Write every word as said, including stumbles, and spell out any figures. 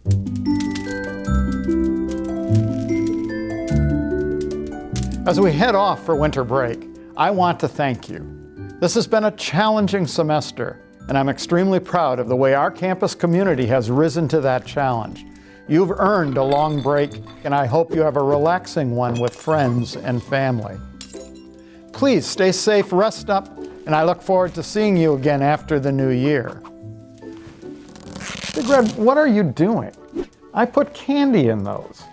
As we head off for winter break, I want to thank you. This has been a challenging semester, and I'm extremely proud of the way our campus community has risen to that challenge. You've earned a long break, and I hope you have a relaxing one with friends and family. Please stay safe, rest up, and I look forward to seeing you again after the new year. Big Red, what are you doing? I put candy in those.